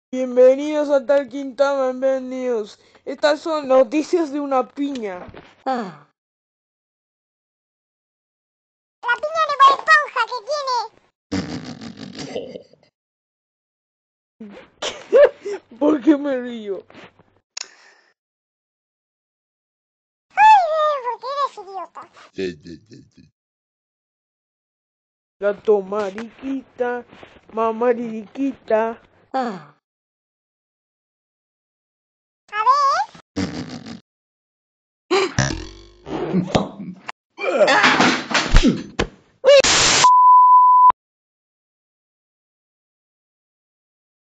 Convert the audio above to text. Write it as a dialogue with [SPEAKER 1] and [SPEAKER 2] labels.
[SPEAKER 1] Bienvenidos a Talking News. Estas son noticias de una piña.
[SPEAKER 2] La piña de Bob Esponja que tiene.
[SPEAKER 1] ¿Por qué me río?
[SPEAKER 2] Ay, ¿por qué eres idiota?
[SPEAKER 1] Gato mariquita, mamariquita.
[SPEAKER 2] A ver.